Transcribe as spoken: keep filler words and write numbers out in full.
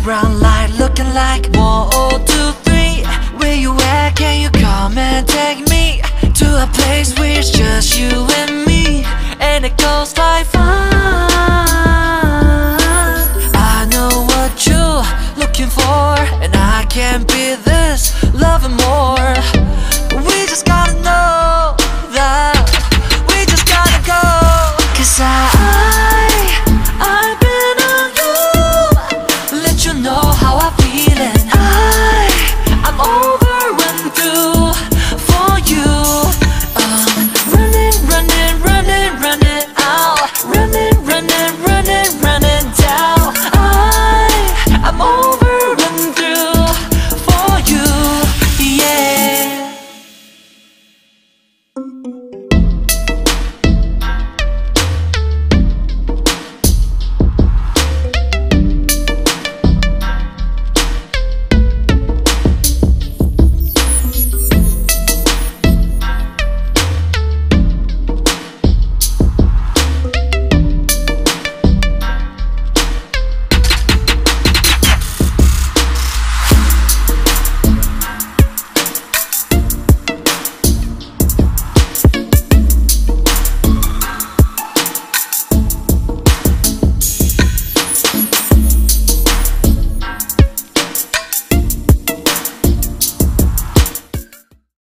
brown light looking like one, two, three. Where you at? Can you come and take me to a place where it's just you and me? And it goes like